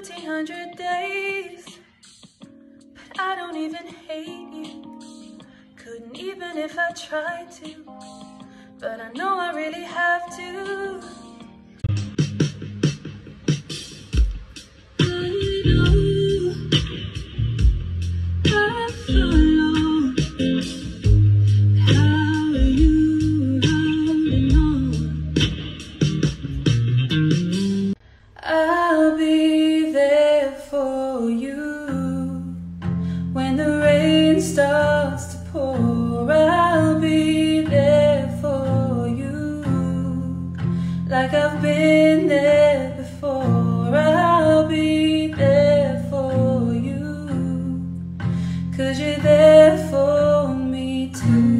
1,400 days, but I don't even hate you. Couldn't even if I tried to, but I know I really have to. I'll be there for you when the rain starts to pour. I'll be there for you like I've been there before. I'll be there for you 'cause you're there for me too.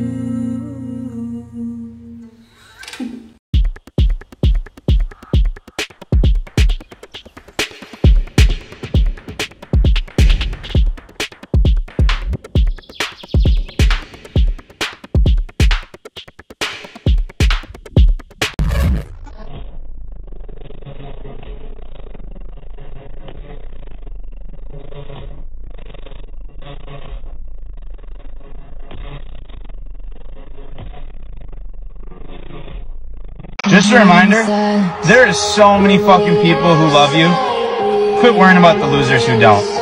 Just a reminder, there is so many fucking people who love you. Quit worrying about the losers who don't.